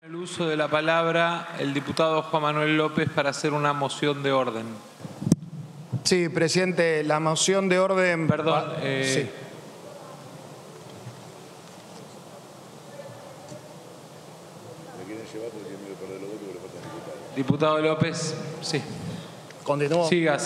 El uso de la palabra el diputado Juan Manuel López para hacer una moción de orden. Sí, presidente, la moción de orden... Perdón. Sí. Diputado López, sí. ¿Continúo? Siga.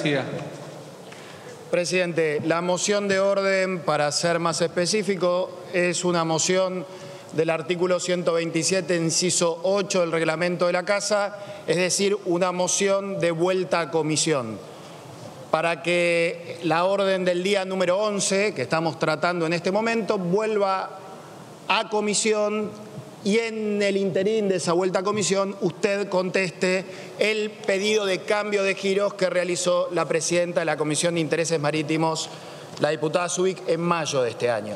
Presidente, la moción de orden, para ser más específico, es una moción del artículo 127, inciso 8 del reglamento de la Casa, es decir, una moción de vuelta a comisión, para que la orden del día número 11, que estamos tratando en este momento, vuelva a comisión y en el interín de esa vuelta a comisión usted conteste el pedido de cambio de giros que realizó la presidenta de la Comisión de Intereses Marítimos, la diputada Zubik, en mayo de este año.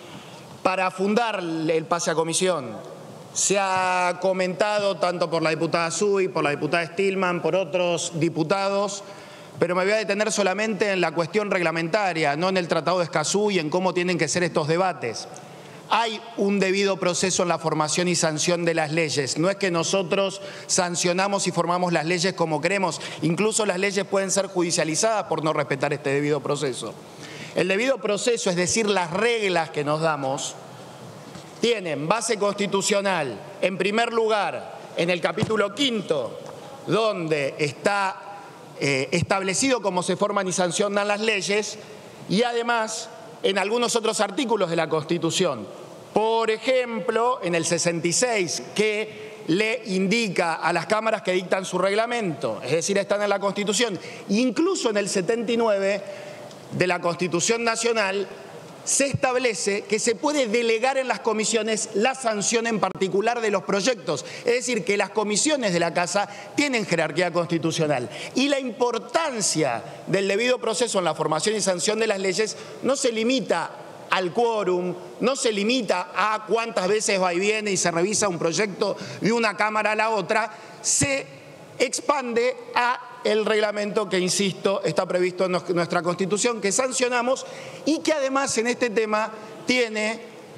Para fundar el pase a comisión, se ha comentado tanto por la diputada Zubik, por la diputada Stillman, por otros diputados, pero me voy a detener solamente en la cuestión reglamentaria, no en el Tratado de Escazú y en cómo tienen que ser estos debates. Hay un debido proceso en la formación y sanción de las leyes. No es que nosotros sancionamos y formamos las leyes como queremos. Incluso las leyes pueden ser judicializadas por no respetar este debido proceso. El debido proceso, es decir, las reglas que nos damos, tienen base constitucional, en primer lugar, en el capítulo 5, donde está establecido cómo se forman y sancionan las leyes, y además en algunos otros artículos de la Constitución. Por ejemplo, en el 66, que le indica a las cámaras que dictan su reglamento, es decir, están en la Constitución. Incluso en el 79 de la Constitución Nacional se establece que se puede delegar en las comisiones la sanción en particular de los proyectos. Es decir, que las comisiones de la Casa tienen jerarquía constitucional. Y la importancia del debido proceso en la formación y sanción de las leyes no se limita al quórum, no se limita a cuántas veces va y viene y se revisa un proyecto de una Cámara a la otra, se expande a el reglamento que, insisto, está previsto en nuestra Constitución, que sancionamos y que además en este tema tiene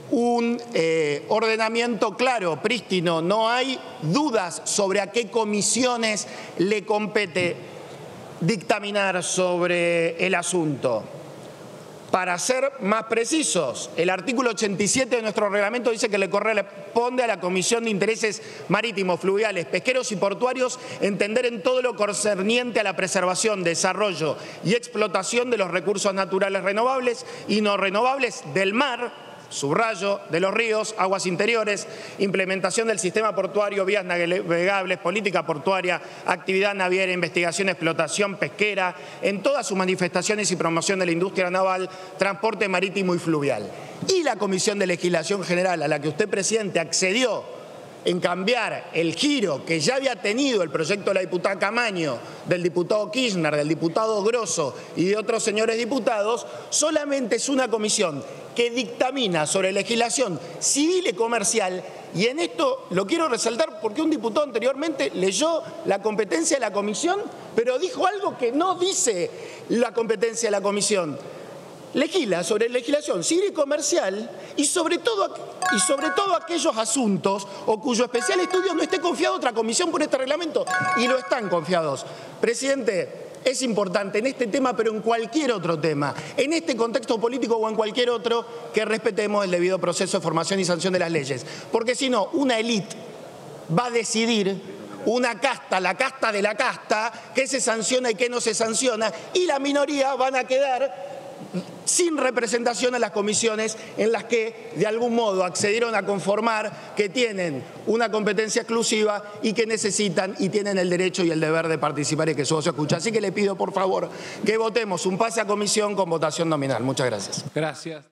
un ordenamiento claro, prístino. No hay dudas sobre a qué comisiones le compete dictaminar sobre el asunto. Para ser más precisos, el artículo 87 de nuestro reglamento dice que le corresponde a la Comisión de Intereses Marítimos, Fluviales, Pesqueros y Portuarios entender en todo lo concerniente a la preservación, desarrollo y explotación de los recursos naturales renovables y no renovables del mar, subrayo, de los ríos, aguas interiores, implementación del sistema portuario, vías navegables, política portuaria, actividad naviera, investigación, explotación pesquera, en todas sus manifestaciones y promoción de la industria naval, transporte marítimo y fluvial. Y la Comisión de Legislación General, a la que usted, presidente, accedió en cambiar el giro que ya había tenido el proyecto de la diputada Camaño, del diputado Kirchner, del diputado Grosso y de otros señores diputados, solamente es una comisión que dictamina sobre legislación civil y comercial, y en esto lo quiero resaltar porque un diputado anteriormente leyó la competencia de la comisión, pero dijo algo que no dice la competencia de la comisión. Legisla sobre legislación civil y comercial y sobre todo aquellos asuntos o cuyo especial estudio no esté confiado a otra comisión por este reglamento, y lo están confiados. Presidente, es importante en este tema, pero en cualquier otro tema, en este contexto político o en cualquier otro, que respetemos el debido proceso de formación y sanción de las leyes. Porque si no, una élite va a decidir, una casta, la casta de la casta, qué se sanciona y qué no se sanciona, y la minoría van a quedar sin representación en las comisiones en las que de algún modo accedieron a conformar, que tienen una competencia exclusiva y que necesitan y tienen el derecho y el deber de participar y que su voz se escuche. Así que le pido, por favor, que votemos un pase a comisión con votación nominal. Muchas gracias. Gracias.